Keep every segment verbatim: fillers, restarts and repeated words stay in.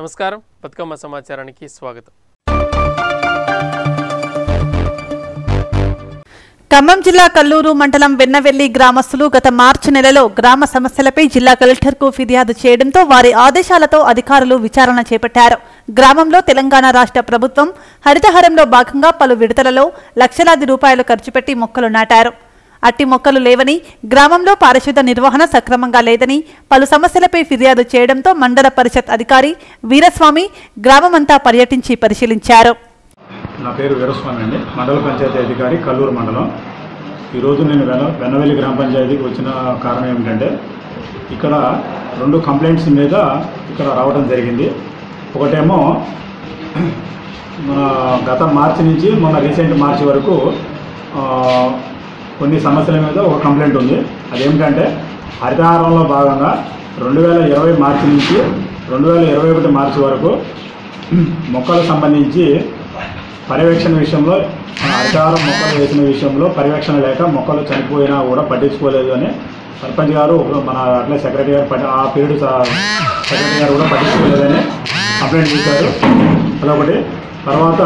నమస్కారం. బతుకమ్మ సమాచారానికి స్వాగతం. ఖమ్మం జిల్లా కల్లూరు మండలం వెన్నవెల్లి గ్రామస్తులు గత మార్చి నెలలో గ్రామ సమస్యలపై జిల్లా కలెక్టర్కు ఫిర్యాదు చేయడంతో వారి ఆదేశాలతో అధికారులు విచారణ చేపట్టారు. గ్రామంలో తెలంగాణ రాష్ట్ర ప్రభుత్వం హరితహారంలో భాగంగా పలు విడతలలో లక్షలాది రూపాయలు ఖర్చు పెట్టి మొక్కలు నాటారు. అట్టి మొక్కలు లేవని, గ్రామంలో పారిశుద్ధ నిర్వహణ సక్రమంగా లేదని పలు సమస్యలపై ఫిర్యాదు చేయడంతో మండల పరిషత్ అధికారి వీరస్వామి గ్రామమంతా పర్యటించి పరిశీలించారు. నా పేరు వీరస్వామి అండి, మండల పంచాయతీ అధికారి కల్లూరు మండలం. ఈరోజు నేను వెన వెన్నవెల్లి గ్రామ పంచాయతీకి వచ్చిన కారణం ఏమిటంటే ఇక్కడ రెండు కంప్లైంట్స్ మీద ఇక్కడ రావడం జరిగింది. ఒకటేమో మన గత మార్చి నుంచి మొన్న రీసెంట్ మార్చి వరకు కొన్ని సమస్యల మీద ఒక కంప్లైంట్ ఉంది. అదేమిటంటే హరితహారంలో భాగంగా రెండు వేల ఇరవై మార్చి నుంచి రెండు వేల ఇరవై ఒకటి మార్చి వరకు మొక్కలకు సంబంధించి పర్యవేక్షణ విషయంలో హరితహారం మొక్కలు వేసిన విషయంలో పర్యవేక్షణ లేక మొక్కలు చనిపోయినా కూడా పట్టించుకోలేదు అని సర్పంచ్ గారు, మన అట్లే సెక్రటరీ గారు పట్టి ఆ పీరియడ్ సెక్రటరీ గారు కూడా పట్టించుకోలేదని కంప్లైంట్ చేశారు. అదొకటి. తర్వాత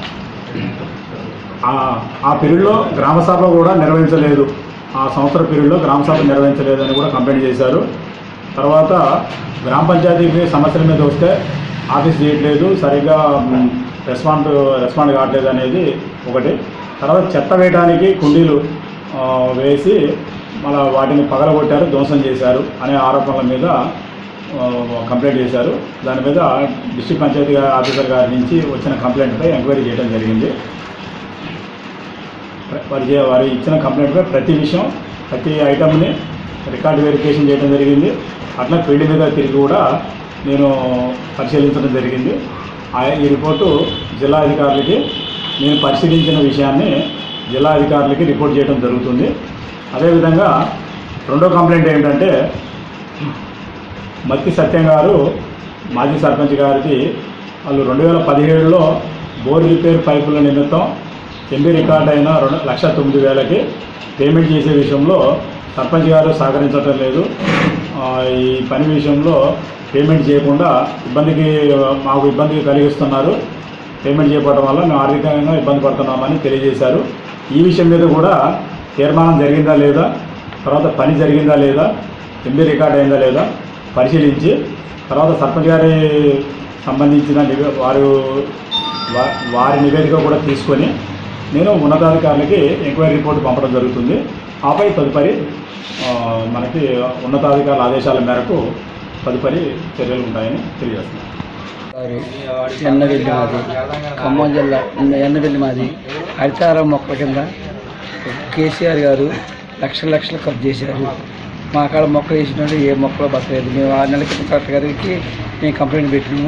ఆ పీరియడ్లో గ్రామసభ కూడా నిర్వహించలేదు, ఆ సంవత్సర పీరియడ్లో గ్రామసభ నిర్వహించలేదు అని కూడా కంప్లైంట్ చేశారు. తర్వాత గ్రామ పంచాయతీకి సమస్యల మీద వస్తే ఆఫీస్ చేయట్లేదు, సరిగ్గా రెస్పాండ్ రెస్పాండ్ కావట్లేదు అనేది ఒకటి. తర్వాత చెత్త వేయడానికి కుండీలు వేసి మళ్ళీ వాటిని పగలగొట్టారు, ధ్వంసం చేశారు అనే ఆరోపణల మీద కంప్లైంట్ చేశారు. దాని మీద డిస్ట్రిక్ట్ పంచాయతీ ఆఫీసర్ గారి నుంచి వచ్చిన కంప్లైంట్పై ఎంక్వైరీ చేయడం జరిగింది. వారి వారి ఇచ్చిన కంప్లైంట్పై ప్రతి విషయం, ప్రతి ఐటమ్ని రికార్డు వెరిఫికేషన్ చేయడం జరిగింది. అట్లా ఫీల్డ్ మీద తిరిగి కూడా నేను పరిశీలించడం జరిగింది. ఈ రిపోర్టు జిల్లా అధికారులకి నేను పరిశీలించిన విషయాన్ని జిల్లా అధికారులకి రిపోర్ట్ చేయడం జరుగుతుంది. అదేవిధంగా రెండో కంప్లైంట్ ఏంటంటే మత్తి సత్యం గారు మాజీ సర్పంచ్ గారికి వాళ్ళు రెండు వేల పదిహేడులో బోర్ రిపేర్ పైపుల నిమిత్తం ఎంబీ రికార్డ్ అయిన రెండు లక్ష తొమ్మిది వేలకి పేమెంట్ చేసే విషయంలో సర్పంచ్ గారు సహకరించడం లేదు. ఈ పని విషయంలో పేమెంట్ చేయకుండా ఇబ్బందికి మాకు ఇబ్బంది కలిగిస్తున్నారు, పేమెంట్ చేయకపోవడం వల్ల మేము ఆర్థికంగా ఇబ్బంది పడుతున్నామని తెలియజేశారు. ఈ విషయం మీద కూడా తీర్మానం జరిగిందా లేదా, తర్వాత పని జరిగిందా లేదా, ఎంబీ రికార్డ్ అయిందా లేదా పరిశీలించి తర్వాత సర్పంచ్ గారి సంబంధించిన నివే వారు వారి నివేదిక కూడా తీసుకొని నేను ఉన్నతాధికారులకి ఎంక్వైరీ రిపోర్ట్ పంపడం జరుగుతుంది. ఆపై తదుపరి మనకి ఉన్నతాధికారుల ఆదేశాల మేరకు తదుపరి చర్యలు ఉంటాయని తెలియజేస్తున్నాను. ఎన్నవెల్లి మాది, ఖమ్మం జిల్లా ఎన్నవెల్లి మాది. హరితహారం మొక్కల కింద కేసీఆర్ గారు లక్షల లక్షలు ఖర్చు చేశారు. మా కాడ మొక్కలు వేసినట్టు ఏ మొక్కలు బతలేదు. మేము ఆరు నెలల క్రితం కలెక్టర్ గారికి మేము కంప్లైంట్ పెట్టినాము.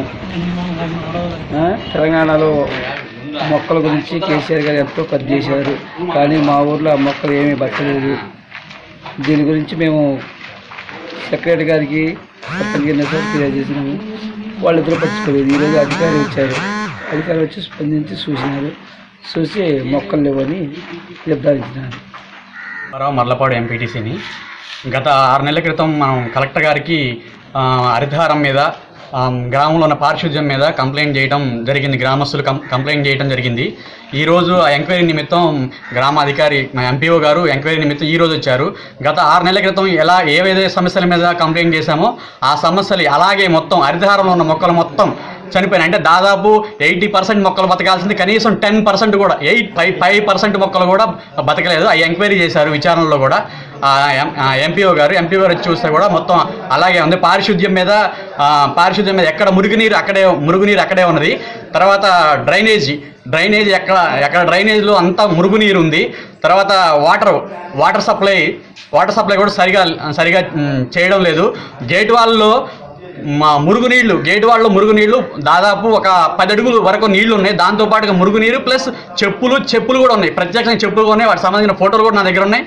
తెలంగాణలో మొక్కల గురించి కేసీఆర్ గారు ఎంతో ఖర్చు చేశారు, కానీ మా ఊర్లో ఆ మొక్కలు ఏమీ బతలేదు. దీని గురించి మేము సెక్రటరీ గారికి తెలియజేసినాము. వాళ్ళిద్దరూ పట్టించుకోలేదు. ఈరోజు అధికారి వచ్చారు, అధికారి వచ్చి స్పందించి చూసినారు, చూసి మొక్కలు లేవని నిర్ధారించినారు. మర్లపాడు ఎంపీటీసీని గత ఆరు నెలల క్రితం మనం కలెక్టర్ గారికి హరితహారం మీద, గ్రామంలో ఉన్న పారిశుద్ధ్యం మీద కంప్లైంట్ చేయడం జరిగింది. గ్రామస్తులు కం కంప్లైంట్ చేయడం జరిగింది. ఈరోజు ఆ ఎంక్వైరీ నిమిత్తం గ్రామాధికారి మా ఎంపీఓ గారు ఎంక్వైరీ నిమిత్తం ఈరోజు వచ్చారు. గత ఆరు నెలల క్రితం ఎలా ఏవైతే సమస్యల మీద కంప్లైంట్ చేశామో ఆ సమస్యలు అలాగే మొత్తం హరితహారంలో ఉన్న మొక్కలు మొత్తం చనిపోయినాయి. అంటే దాదాపు ఎయిటీ పర్సెంట్ మొక్కలు బతకాల్సింది కనీసం టెన్ పర్సెంట్ కూడా ఎయిట్ ఫైవ్ ఫైవ్ పర్సెంట్ మొక్కలు కూడా బతకలేదు. ఆ ఎంక్వైరీ చేశారు విచారణలో కూడా ఎంపీఓ గారు. ఎంపీఓ గారు వచ్చి చూస్తే కూడా మొత్తం అలాగే ఉంది. పారిశుద్ధ్యం మీద పారిశుద్ధ్యం మీద ఎక్కడ మురుగునీరు అక్కడే మురుగునీరు అక్కడే ఉన్నది. తర్వాత డ్రైనేజీ డ్రైనేజ్ ఎక్కడ ఎక్కడ డ్రైనేజ్లో అంతా మురుగునీరు ఉంది. తర్వాత water water supply water supply కూడా సరిగా సరిగా చేయడం లేదు. గేట్ వాళ్ళలో మా మురుగునీళ్ళు గేట్ వాళ్ళలో మురుగునీళ్ళు దాదాపు ఒక పది అడుగులు వరకు నీళ్లు ఉన్నాయి. దాంతోపాటుగా మురుగునీరు ప్లస్ చెప్పులు చెప్పులు కూడా ఉన్నాయి, ప్రత్యేకంగా చెప్పులు ఉన్నాయి. వాటికి సంబంధించిన ఫోటోలు కూడా నా దగ్గర ఉన్నాయి.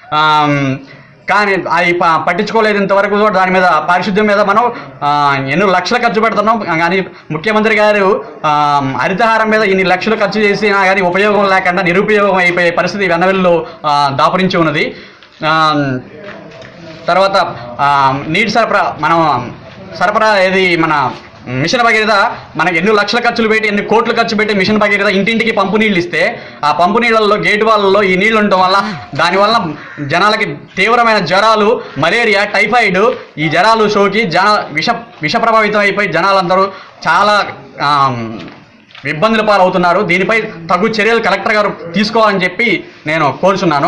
కానీ అది పట్టించుకోలేదు ఇంతవరకు. దాని మీద పారిశుద్ధ్యం మీద మనం ఎన్నో లక్షలు ఖర్చు పెడుతున్నాం, కానీ ముఖ్యమంత్రి గారు హరితహారం మీద ఇన్ని లక్షలు ఖర్చు చేసినా కానీ ఉపయోగం లేకుండా నిరుపయోగం అయిపోయే పరిస్థితి వెన్నవెల్లిలో దాపురించి ఉన్నది. తర్వాత నీటి సరఫరా మనం సరఫరా ఏది మన మిషన్ భగీరథ మనకి ఎన్ని లక్షల ఖర్చులు పెట్టి ఎన్ని కోట్లు ఖర్చు పెట్టి మిషన్ భగీరథ ఇంటింటికి పంపు నీళ్ళు ఇస్తే ఆ పంపు నీళ్ళల్లో గేటు వాళ్ళలో ఈ నీళ్ళు ఉండటం వల్ల దానివల్ల జనాలకి తీవ్రమైన జ్వరాలు, మలేరియా, టైఫాయిడ్ ఈ జ్వరాలు సోకి జన విష విష ప్రభావితం అయిపోయి జనాలందరూ చాలా ఇబ్బందుల పాలవుతున్నారు. దీనిపై తగు చర్యలు కలెక్టర్ గారు తీసుకోవాలని చెప్పి నేను కోరుచున్నాను.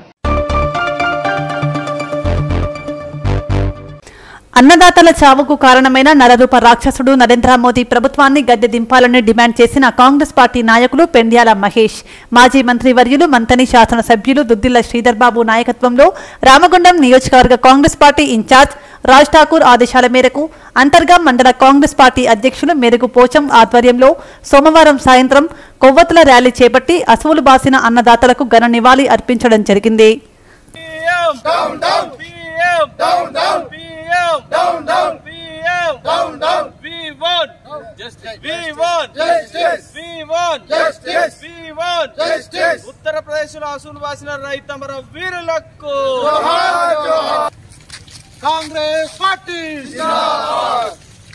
అన్నదాతల చావుకు కారణమైన నరరూప రాక్షసుడు నరేంద్ర మోదీ ప్రభుత్వాన్ని గద్దె దింపాలని డిమాండ్ చేసిన కాంగ్రెస్ పార్టీ నాయకులు పెండ్యాల మహేష్, మాజీ మంత్రి వర్యులు మంతని శాసనసభ్యులు దుద్దిల్ల శ్రీధర్ బాబు నాయకత్వంలో రామగుండం నియోజకవర్గ కాంగ్రెస్ పార్టీ ఇన్ఛార్జ్ రాజ్ ఠాకూర్ ఆదేశాల మేరకు అంతర్గా మండల కాంగ్రెస్ పార్టీ అధ్యక్షులు మెరుగు పోచం ఆధ్వర్యంలో సోమవారం సాయంత్రం కొవ్వొత్తుల ర్యాలీ చేపట్టి అసువులు బాసిన అన్నదాతలకు ఘన నివాళి అర్పించడం జరిగింది. Down, down, P M, down, down, we want justice, we want justice, we want justice, we want justice. Uttar Pradesh లో అసూలు వాసిన రైతమర వీరులకు జోహార్ జోహార్. కాంగ్రెస్ పార్టీ జిందాబాద్.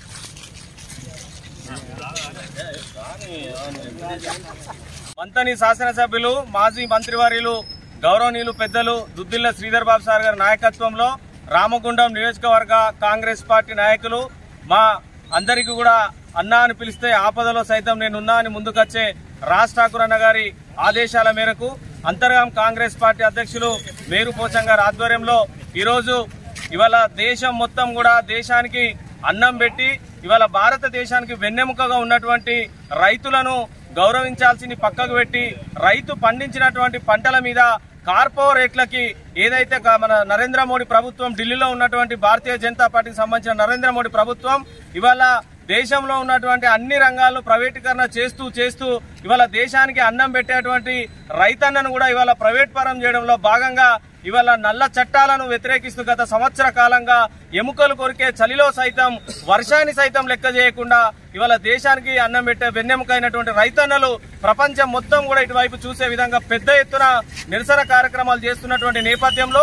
మంతని శాసనసభ్యులు మాజీ మంత్రివర్యులు గౌరవనీయులు పెద్దలు దుద్దిల్ల శ్రీధర్ బాబు సార్ గారి నాయకత్వంలో రామగుండం నియోజకవర్గ కాంగ్రెస్ పార్టీ నాయకులు మా అందరికీ కూడా అన్నా అని పిలిస్తే ఆపదలో సైతం నేనున్నా అని ముందుకొచ్చే రాజ్ ఠాకూర్ అన్న గారి ఆదేశాల మేరకు అంతర్గం కాంగ్రెస్ పార్టీ అధ్యక్షులు మేరు పోచం గారి ఆధ్వర్యంలో ఈరోజు ఇవాళ దేశం మొత్తం కూడా దేశానికి అన్నం పెట్టి ఇవాళ భారతదేశానికి వెన్నెముకగా ఉన్నటువంటి రైతులను గౌరవించాల్సింది పక్కకు పెట్టి రైతు పండించినటువంటి పంటల మీద కార్పొరేట్లకి ఏదైతే మన నరేంద్ర మోడీ ప్రభుత్వం ఢిల్లీలో ఉన్నటువంటి భారతీయ జనతా పార్టీకి సంబంధించిన నరేంద్ర మోడీ ప్రభుత్వం ఇవాళ దేశంలో ఉన్నటువంటి అన్ని రంగాలను ప్రైవేటీకరణ చేస్తూ చేస్తూ ఇవాళ దేశానికి అన్నం పెట్టేటువంటి రైతన్నను కూడా ఇవాళ ప్రైవేట్ పరం చేయడంలో భాగంగా ఇవాళ నల్ల చట్టాలను వ్యతిరేకిస్తూ గత సంవత్సర కాలంగా ఎముకలు కొరికే చలిలో సైతం వర్షాన్ని సైతం లెక్క చేయకుండా ఇవాళ దేశానికి అన్నం పెట్టే వెన్నెముకైనటువంటి రైతన్నలు ప్రపంచం మొత్తం కూడా ఇటువైపు చూసే విధంగా పెద్ద ఎత్తున నిరసన కార్యక్రమాలు చేస్తున్నటువంటి నేపథ్యంలో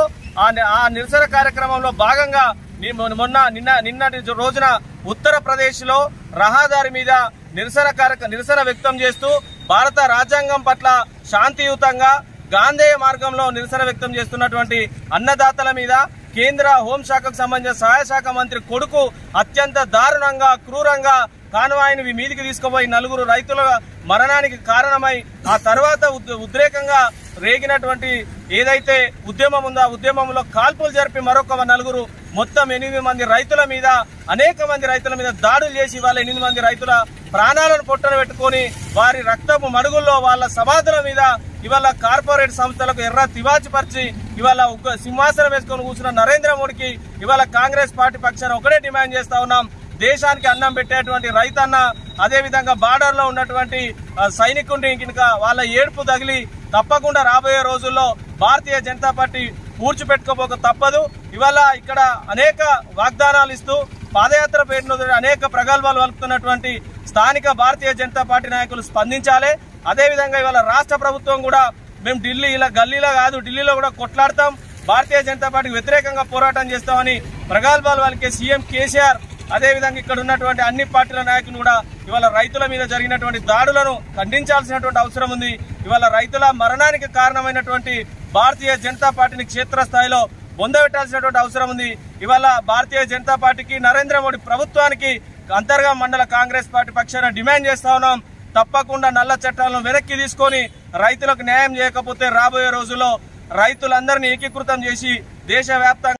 ఆ నిరసన కార్యక్రమంలో భాగంగా మొన్న నిన్న నిన్నటి రోజున ఉత్తరప్రదేశ్ లో రహదారి మీద నిరసన కార్య నిరసన వ్యక్తం చేస్తూ భారత రాజ్యాంగం పట్ల శాంతియుతంగా గాంధేయ మార్గంలో నిరసన వ్యక్తం చేస్తున్నటువంటి అన్నదాతల మీద కేంద్ర హోంశాఖకు సంబంధించిన సహాయ శాఖ మంత్రి కొడుకు అత్యంత దారుణంగా క్రూరంగా కాన్వాయ్ని మీదికి తీసుకుపోయి నలుగురు రైతుల మరణానికి కారణమై ఆ తర్వాత ఉద్రేకంగా రేగినటువంటి ఏదైతే ఉద్యమం ఉందో ఆ ఉద్యమంలో కాల్పులు జరిపి మరొక నలుగురు మొత్తం ఎనిమిది మంది రైతుల మీద అనేక మంది రైతుల మీద దాడులు చేసి వాళ్ళ ఎనిమిది మంది రైతుల ప్రాణాలను పొట్టన పెట్టుకొని వారి రక్తపు మడుగుల్లో వాళ్ళ సమాధుల మీద ఇవాళ కార్పొరేట్ సంస్థలకు ఎర్ర తివాచి పరిచి ఇవాళ సింహాసనం వేసుకొని కూర్చున్న నరేంద్ర మోడీకి ఇవాళ కాంగ్రెస్ పార్టీ పక్షాన ఒకటే డిమాండ్ చేస్తా ఉన్నాం. దేశానికి అన్నం పెట్టేటువంటి రైతన్న అదేవిధంగా బార్డర్ లో ఉన్నటువంటి సైనికుడిని కనుక వాళ్ళ ఏడుపు తగిలి తప్పకుండా రాబోయే రోజుల్లో భారతీయ జనతా పార్టీ పూడ్చిపెట్టుకోబోక తప్పదు. ఇవాళ ఇక్కడ అనేక వాగ్దానాలు ఇస్తూ పాదయాత్ర పేరును అనేక ప్రగల్భాలు వలుపుతున్నటువంటి స్థానిక భారతీయ జనతా పార్టీ నాయకులు స్పందించాలి. అదేవిధంగా ఇవాళ రాష్ట్ర ప్రభుత్వం కూడా మేము ఢిల్లీ ఇలా గల్లీలో కాదు ఢిల్లీలో కూడా కొట్లాడతాం, భారతీయ జనతా పార్టీకి వ్యతిరేకంగా పోరాటం చేస్తామని ప్రగల్భాలు వాళ్ళకి సీఎం కేసీఆర్ అదేవిధంగా ఇక్కడ ఉన్నటువంటి అన్ని పార్టీల నాయకులు కూడా ఇవాళ రైతుల మీద జరిగినటువంటి దాడులను ఖండించాల్సినటువంటి అవసరం ఉంది. ఇవాళ రైతుల మరణానికి కారణమైనటువంటి భారతీయ జనతా పార్టీని క్షేత్రస్థాయిలో బొందబెట్టాల్సినటువంటి అవసరం ఉంది. ఇవాళ భారతీయ జనతా పార్టీకి నరేంద్ర మోడీ ప్రభుత్వానికి అంతర్గా మండల కాంగ్రెస్ పార్టీ పక్షాన డిమాండ్ చేస్తా ఉన్నాం. తప్పకుండా నల్ల చట్టాలను వెనక్కి తీసుకొని రైతులకు న్యాయం చేయకపోతే రాబోయే రోజుల్లో రైతులందరినీ ఏకీకృతం చేసి దేశవ్యాప్తంగా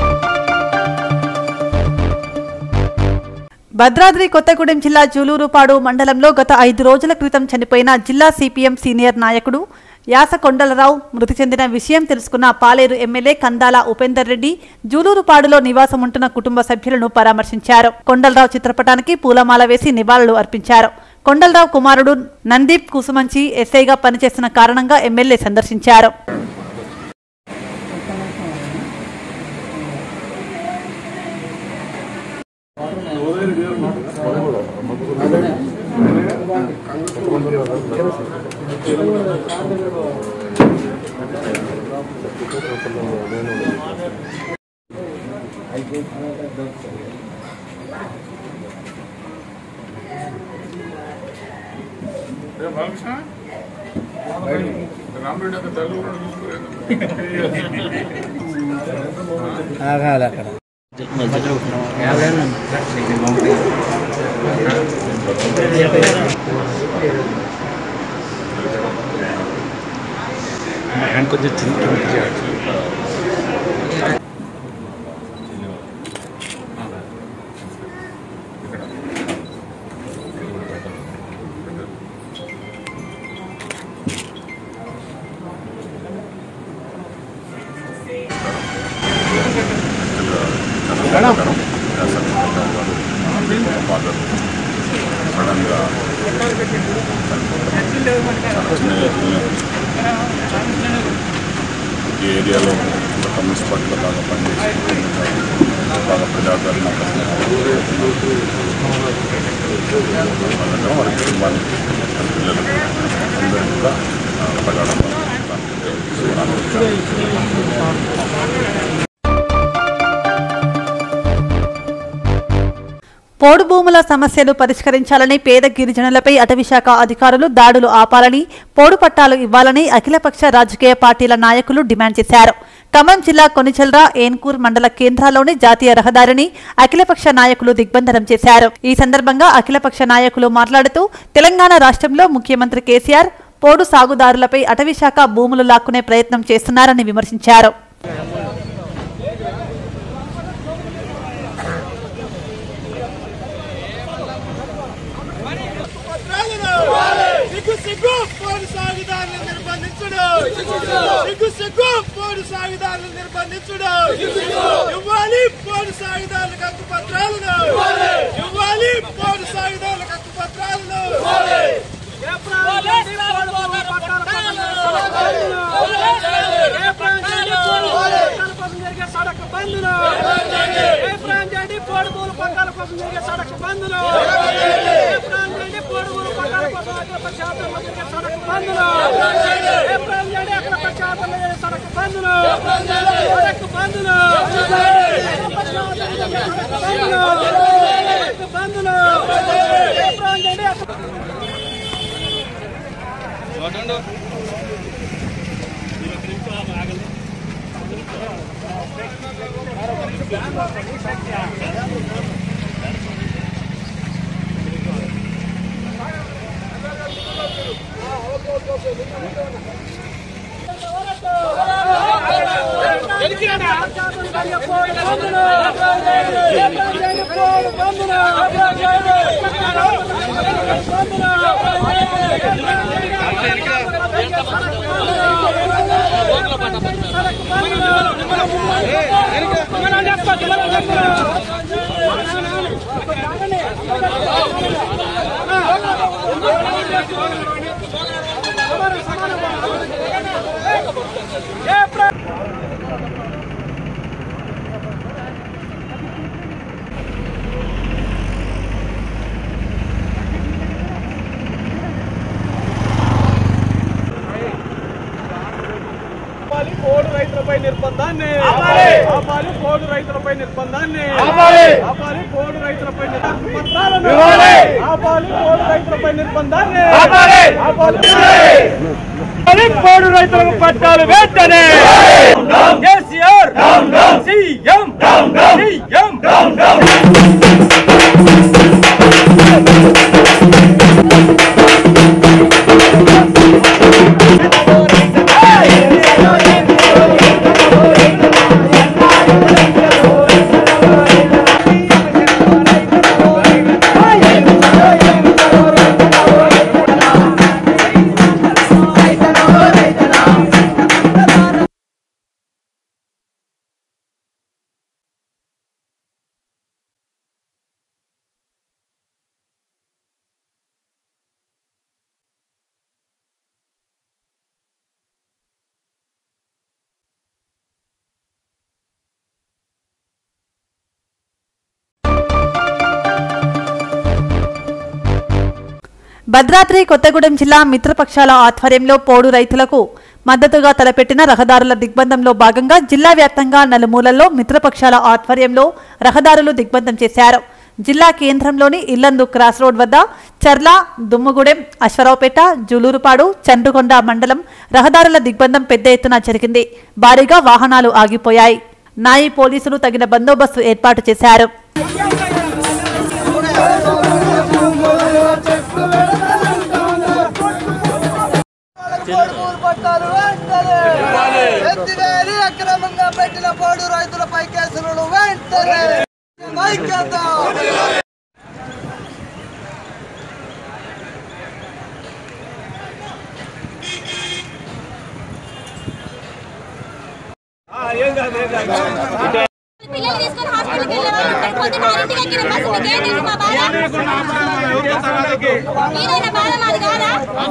భద్రాద్రి కొత్తగూడెం జిల్లా జూలూరుపాడు మండలంలో గత ఐదు రోజుల క్రితం చనిపోయిన జిల్లా సిపిఎం సీనియర్ నాయకుడు యాస కొండలరావు మృతి చెందిన విషయం తెలుసుకున్న పాలేరు ఎమ్మెల్యే కందాల ఉపేందర్ రెడ్డి జూలూరుపాడులో నివాసం ఉంటున్న కుటుంబ సభ్యులను పరామర్శించారు. కొండలరావు చిత్రపటానికి పూలమాల వేసి నివాళులు అర్పించారు. కొండలరావు కుమారుడు నందీప్ కుసుమంచి ఎస్ఐగా పనిచేస్తున్న కారణంగా ఎమ్మెల్యే సందర్శించారు. కొంచెం చిన్న సడన్గా ఈ ఏరియాలో కమ్యూనిస్ట్ పార్టీలో బాగా పనిచేసి బాగా ప్రజాదరణ వాళ్ళ కుటుంబానికి పిల్లలకు అందరికీ కూడా ప్రగాఢ పోడు భూముల సమస్యలు పరిష్కరించాలని పేద గిరిజనులపై అటవీశాఖ అధికారులు దాడులు ఆపాలని పోడు పట్టాలు ఇవ్వాలని అఖిలపక్ష రాజకీయ పార్టీల నాయకులు డిమాండ్ చేశారు. ఖమ్మం జిల్లా కొనిచెల్రా ఏన్కూర్ మండల కేంద్రాల్లోని జాతీయ రహదారిని అఖిలపక్ష నాయకులు దిగ్బంధనం చేశారు. ఈ సందర్భంగా అఖిలపక్ష నాయకులు మాట్లాడుతూ తెలంగాణ రాష్ట్రంలో ముఖ్యమంత్రి కేసీఆర్ పోడు సాగుదారులపై అటవీశాఖ భూములు లాక్కునే ప్రయత్నం చేస్తున్నారని విమర్శించారు. సిగ్గు పోడు సాగుదారులను నిర్బంధించుడు సిగ్గు సిగ్గు పోడు సాగుదారులను నిర్బంధించుడు ఇవ్వాలి పోడు సాగుదారులకు హక్కు పత్రాలను ఇవ్వాలి పోడు సాగుదారులకు హక్కు పత్రాలను సడక్ బంధులు పోడు భూముల పట్టాల కోసం జరిగే సడక్ బంధులు పోడు భూముల పట్టాల కోసం సడక్ బంధులు అక్కడ ప్రచారం సడక్ బంధులు సడక్ బంధులు బంధులు పోడు రైతులపై నిర్బంధాన్ని ఆపాలి పోడు రైతులపై నిర్బంధాన్ని ఆపాలి పోడు రైతులపై పత్రాలను ఆపాలి పోడు రైతులపై నిర్బంధాన్ని ఆపాలి పోడు రైతులకు పట్టాలు వెంటనే KCR CM CM Bhadradri Kothagudem జిల్లా మిత్రపక్షాల ఆధ్వర్యంలో పోడు రైతులకు మద్దతుగా తలపెట్టిన రహదారుల దిగ్బంధంలో భాగంగా జిల్లా వ్యాప్తంగా నలుమూలల్లో మిత్రపక్షాల ఆధ్వర్యంలో రహదారులు దిగ్బంధం చేశారు. జిల్లా కేంద్రంలోని ఇల్లందు క్రాస్ రోడ్ వద్ద చర్ల, దుమ్ముగూడెం, అశ్వరావుపేట, జులూరుపాడు, చండ్రుగొండ మండలం రహదారుల దిగ్బంధం పెద్ద ఎత్తున జరిగింది. భారీగా వాహనాలు ఆగిపోయాయి. నాయి పోలీసులు తగిన బందోబస్తు ఏర్పాటు చేశారు. అక్రమంగా పెట్టిన పోడు రైతులపై కేసులను వెంటనే పిల్లలు తీసుకొని హాస్పిటల్కి వెళ్ళేవాళ్ళు పొద్దున్న ఆరింటికి ఎక్కిన బస్సు మీకు ఏం తెలుసు మా బాధ? మీరైనా బాధ మాది కాదా?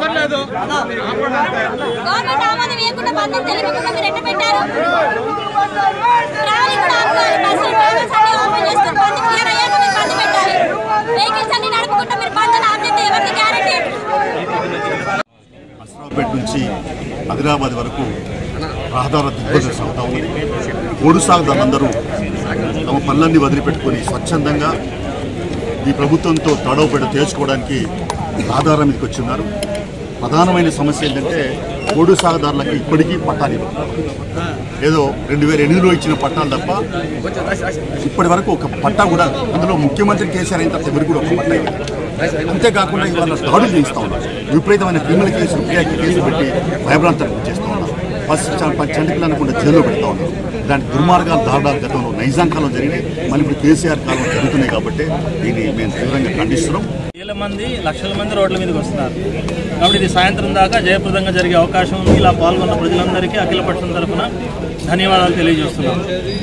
గవర్నమెంట్ ఆమోదం ఇవ్వకుండా బంధం తెలియకుండా మీరు ఎట్ట పెట్టారు? ట్రావెలింగ్ కూడా ఆపుకోవాలి. బస్సులు డ్రైవర్స్ అన్ని ఓపెన్ చేసుకుని బంద్ క్లియర్ అయ్యాక మీరు బంద్ పెట్టాలి. వెహికల్స్ అన్ని నడుపుకుంటూ మీరు బంధుని ఆపితే ఎవరికి గ్యారెంటీ? అశ్రావుపేట నుంచి ఆదిలాబాద్ వరకు రహదారుల దిగ్బంధం సాగుతా ఉంది. ఓడు సాగుదారులందరూ తమ పనులన్నీ వదిలిపెట్టుకొని స్వచ్ఛందంగా ఈ ప్రభుత్వంతో తడవపేట తేల్చుకోవడానికి రహదారుల మీదకి వచ్చిన్నారు. ప్రధానమైన సమస్య ఏంటంటే ఓడు సాగుదారులకి ఇప్పటికీ పట్టాలు ఏదో రెండు వేల ఎనిమిదిలో ఇచ్చిన పట్టాలు తప్ప ఇప్పటి వరకు ఒక పట్టా కూడా, అందులో ముఖ్యమంత్రి కేసీఆర్ అయిన తర్వాత ఎవరు కూడా ఒక పట్టా ఇవ్వలేదు. అంతేకాకుండా ఇవాళ దాడులు చేస్తూ ఉన్నారు. విపరీతమైన క్రిమినల్ కేసులు కేసులు పెట్టి భయభ్రాంతాలు చేస్తూ ఉన్నారు. ఫస్ట్ చంటికలు అనకుండా జైల్లో పెడతా ఉన్నారు. ఇలాంటి దుర్మార్గాలు దారుణాలు గతంలో నైజాం కాలం జరిగినాయి, మళ్ళీ ఇప్పుడు కేసీఆర్ కాలం జరుగుతున్నాయి. కాబట్టి దీన్ని మేము తీవ్రంగా ఖండిస్తున్నాం. వేల మంది లక్షల మంది రోడ్ల మీదకి వస్తున్నారు. కాబట్టి ఇది సాయంత్రం దాకా జయప్రదంగా జరిగే అవకాశం ఉంది. ఇలా పాల్గొన్న ప్రజలందరికీ అఖిలపక్షం తరఫున ధన్యవాదాలు తెలియజేస్తున్నాం.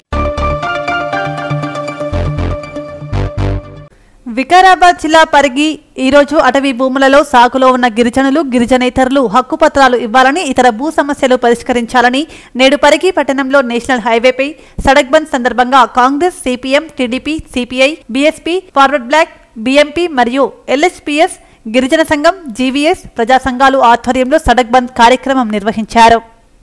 వికారాబాద్ జిల్లా పరిగి ఈరోజు అటవీ భూములలో సాగులో ఉన్న గిరిజనులు, గిరిజనేతరులు హక్కుపత్రాలు ఇవ్వాలని, ఇతర భూ సమస్యలు పరిష్కరించాలని నేడు పరిగి పట్టణంలో నేషనల్ హైవేపై సడక్ బంద్ సందర్భంగా Congress, CPM, TDP, CPI, BSP, Forward Bloc, BMP మరియు ఎల్హెచ్పీఎస్, గిరిజన సంఘం, జీవీఎస్ ప్రజా సంఘాలు ఆధ్వర్యంలో సడక్ బంద్ కార్యక్రమం నిర్వహించారు.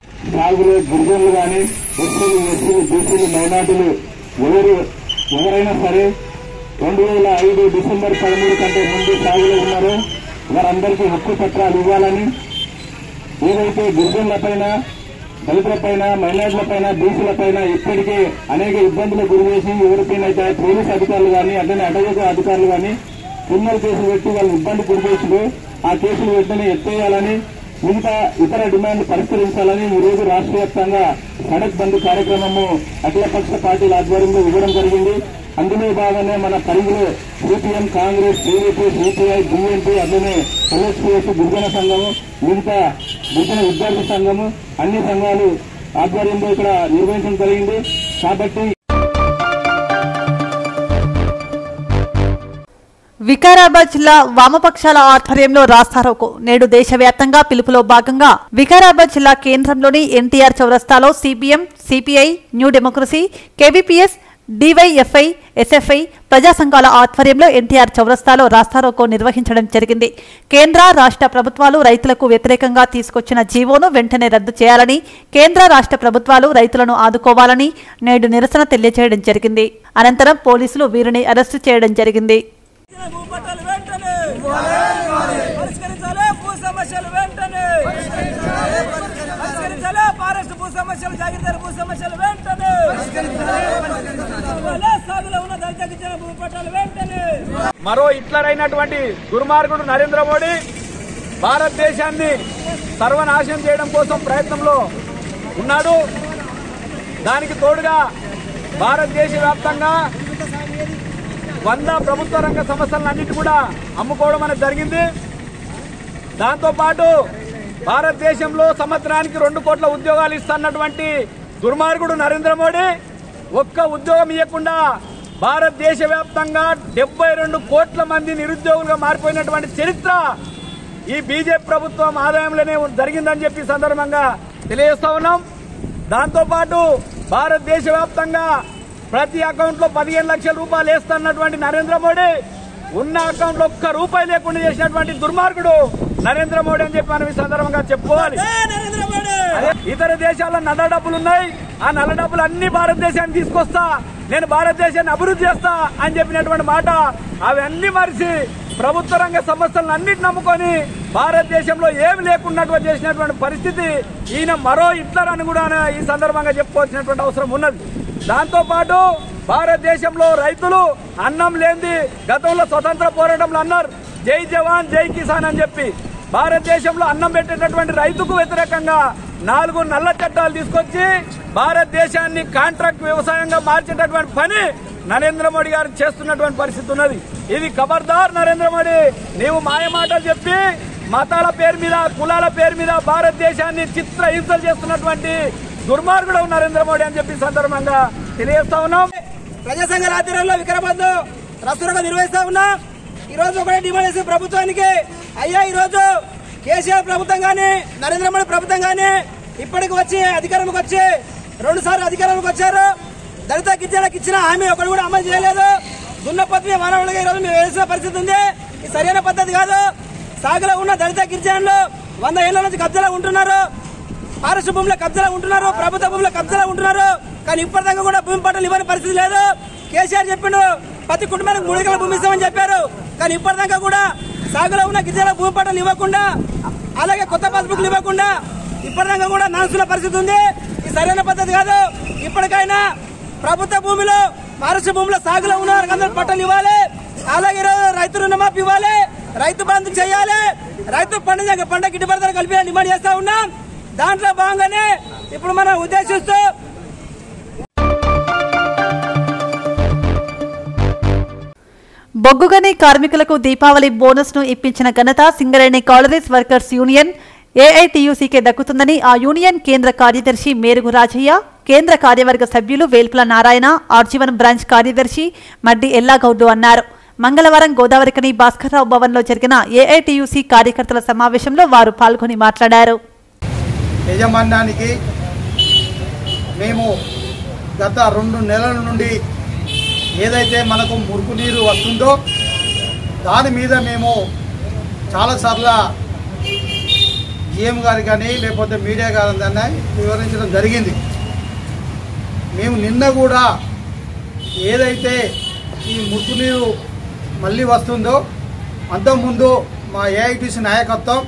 రెండు వేల ఐదు డిసెంబర్ పదమూడు కంటే ముందు సాగులో ఉన్నారో వారందరికీ హక్కు పత్రాలు ఇవ్వాలని, ఏదైతే గిరిజనులపైన, దళితులపైన, మైనార్టీలపైన, బీసీలపైన ఇప్పటికే అనేక ఇబ్బందులకు గురి చేసి ఎవరిపైనైతే పోలీసు అధికారులు కానీ అట్లనే అటవీ అధికారులు కానీ క్రిమినల్ కేసులు పెట్టి వాళ్ళని ఇబ్బంది గురి చేసి ఆ కేసులు వెంటనే ఎత్తేయాలని, మిగతా ఇతర డిమాండ్లు పరిష్కరించాలని ఈ రోజు రాష్ట్ర వ్యాప్తంగా సడక్ బంద్ కార్యక్రమము అఖిలపక్ష పార్టీల ఆధ్వర్యంలో ఇవ్వడం జరిగింది. అందులో భాగంగా మన పరిధిలో CPM, Congress, TDP, CPI, BMP, అట్లనే ఎల్హెచ్పీఎస్, గిరిజన సంఘము, మిగతా గిరిజన విద్యార్థి సంఘము అన్ని సంఘాలు ఆధ్వర్యంలో ఇక్కడ నిర్వహించడం జరిగింది. కాబట్టి వికారాబాద్ జిల్లా వామపక్షాల ఆధ్వర్యంలో రాస్తారోకో నేడు దేశవ్యాప్తంగా పిలుపులో భాగంగా వికారాబాద్ జిల్లా కేంద్రంలోని ఎన్టీఆర్ చౌరస్తాలో CPM, CPI, new democracy, KVPS, DYFI, SFI ప్రజా సంఘాల ఆధ్వర్యంలో ఎన్టీఆర్ చౌరస్తాలో రాస్తారోకో నిర్వహించడం జరిగింది. కేంద్ర, రాష్ట్ర ప్రభుత్వాలు రైతులకు వ్యతిరేకంగా తీసుకొచ్చిన జీవోను వెంటనే రద్దు చేయాలని, కేంద్ర, రాష్ట్ర ప్రభుత్వాలు రైతులను ఆదుకోవాలని నేడు నిరసన తెలియజేయడం జరిగింది. అనంతరం పోలీసులు వీరిని అరెస్టు చేయడం జరిగింది. మరో హిట్లర్ అయినటువంటి దుర్మార్గుడు నరేంద్ర మోడీ భారతదేశాన్ని సర్వనాశనం చేయడం కోసం ప్రయత్నంలో ఉన్నాడు. దానికి తోడుగా భారతదేశ వ్యాప్తంగా వంద ప్రభుత్వ రంగ సంస్థలన్నిటి కూడా అమ్ముకోవడం అనేది జరిగింది. దాంతోపాటు భారతదేశంలో సంవత్సరానికి రెండు కోట్ల ఉద్యోగాలు ఇస్తున్నటువంటి దుర్మార్గుడు నరేంద్ర మోడీ ఒక్క ఉద్యోగం ఇవ్వకుండా భారతదేశ వ్యాప్తంగా డెబ్బై రెండు కోట్ల మంది నిరుద్యోగులుగా మారిపోయినటువంటి చరిత్ర ఈ బీజేపీ ప్రభుత్వం ఆదాయంలోనే జరిగిందని చెప్పి సందర్భంగా తెలియజేస్తా ఉన్నాం. దాంతోపాటు భారతదేశ వ్యాప్తంగా ప్రతి అకౌంట్ లో పదిహేను లక్షల రూపాయలు వేస్తున్నటువంటి నరేంద్ర మోడీ ఉన్న అకౌంట్ లో ఒక్క రూపాయి లేకుండా చేసినటువంటి దుర్మార్గుడు నరేంద్ర మోడీ అని చెప్పి మనం ఈ సందర్భంగా చెప్పుకోవాలి. ఇతర దేశాల్లో నల్ల డబ్బులు ఉన్నాయి, ఆ నల్ల డబ్బులు అన్ని భారతదేశానికి తీసుకొస్తా నేను భారతదేశాన్ని అభివృద్ధి చేస్తా అని చెప్పినటువంటి మాట అవన్నీ మరిచి ప్రభుత్వ రంగ సంస్థలను అన్నిటి నమ్ముకొని భారతదేశంలో ఏమి లేకున్నటువంటి చేసినటువంటి పరిస్థితి ఈయన మరో హిట్లర్ అని కూడా ఈ సందర్భంగా చెప్పుకోవాల్సినటువంటి అవసరం ఉన్నది. దాంతోపాటు భారతదేశంలో రైతులు అన్నం లేనిది గతంలో స్వతంత్ర పోరాటంలో అన్నారు జై జవాన్ జై కిసాన్ అని చెప్పి. భారతదేశంలో అన్నం పెట్టేటటువంటి రైతుకు వ్యతిరేకంగా నాలుగు నల్ల చట్టాలు తీసుకొచ్చి భారతదేశాన్ని కాంట్రాక్ట్ వ్యవసాయంగా మార్చేటటువంటి పని నరేంద్ర మోడీ గారు చేస్తున్నటువంటి పరిస్థితి ఉన్నది. ఇది ఖబర్దార్ నరేంద్ర మోడీ, నీవు మాయ మాటలు చెప్పి మతాల పేరు మీద కులాల పేరు మీద భారతదేశాన్ని చిత్ర హింసలు చేస్తున్నటువంటి దుర్మార్గుడు నరేంద్ర మోడీ అని చెప్పి సందర్భంగా తెలియజేస్తా ఉన్నాం. ప్రజా సంఘాల ఆధ్వర్యంలో వికారాబాద్ రస్తులుగా నిర్వహిస్తా ఉన్నాం. ఈ రోజు ఒకటే డిమాండ్ చేసే ప్రభుత్వానికి, అయ్యా ఈ రోజు కేసీఆర్ ప్రభుత్వం గానీ నరేంద్ర మోడీ ప్రభుత్వం గానీ ఇప్పటికి వచ్చి అధికారంలోకి వచ్చి రెండు సార్లు అధికారంలోకి వచ్చారు. దళిత గిరిజనులకు ఇచ్చిన హామీ ఒకటి కూడా అమలు చేయలేదు. దున్నపత్ని మానవులుగా ఈ రోజు మేము వేసిన పరిస్థితి ఉంది. ఇది సరైన పద్ధతి కాదు. సాగులో ఉన్న దళిత గిరిజనులు వంద ఏళ్ల నుంచి కబ్జాలో ఉంటున్నారు, పారిశుద్ధ భూముల కబ్జాలో ఉంటున్నారు, ప్రభుత్వ భూముల కబ్జాలో ఉంటున్నారు. కానీ ఇప్పటిదాకా కూడా భూమి పట్టాలు ఇవ్వని పరిస్థితి లేదు. కేసీఆర్ చెప్పిండు ప్రతి కుటుంబానికి మూడు ఎకరాల భూమి ఇస్తామని చెప్పారు. కానీ ఇప్పటిదాకా కూడా సాగులో ఉన్న గిరిజనుల భూమి పట్టాలు ఇవ్వకుండా, అలాగే కొత్త పాస్బుక్లు ఇవ్వకుండా ఇప్పటిదాకా కూడా నాన్సుల పరిస్థితి ఉంది. ఇది సరైన పద్ధతి కాదు. ఇప్పటికైనా ప్రభుత్వ భూమిలో పారిశుద్ధ భూముల సాగులో ఉన్న అందరూ పట్టాలు ఇవ్వాలి. అలాగే రైతు రుణమాఫీ ఇవ్వాలి, రైతు బంధు చేయాలి, రైతు పండుగ పంట గిట్టుబాటు ధర కలిపి డిమాండ్ చేస్తా ఉన్నాం. దాంట్లో భాగంగానే ఇప్పుడు మనం ఉద్దేశిస్తూ బొగ్గుగని కార్మికులకు దీపావళి బోనస్ ను ఇప్పించిన ఘనత సింగరేణి కాలరీస్ వర్కర్స్ యూనియన్ ఏఐటీయూసీకే దక్కుతుందని ఆ యూనియన్ కేంద్ర కార్యదర్శి మేరుగు రాజయ్య, కేంద్ర కార్యవర్గ సభ్యులు వేల్పుల నారాయణ, ఆర్జీవన్ బ్రాంచ్ కార్యదర్శి మడ్డి ఎల్లాగౌడ్డు అన్నారు. మంగళవారం గోదావరికని భాస్కర్రావు భవన్లో జరిగిన ఏఐటీయూసీ కార్యకర్తల సమావేశంలో వారు పాల్గొని మాట్లాడారు. యజమాన్యానికి మేము గత రెండు నెలల నుండి ఏదైతే మనకు మురుకు నీరు వస్తుందో దాని మీద మేము చాలాసార్లు జీఎం గారికి కానీ లేకపోతే మీడియా గారి కానీ వివరించడం జరిగింది. మేము నిన్న కూడా ఏదైతే ఈ మురుకు నీరు మళ్ళీ వస్తుందో అంతకుముందు మా ఏఐటీసీ నాయకత్వం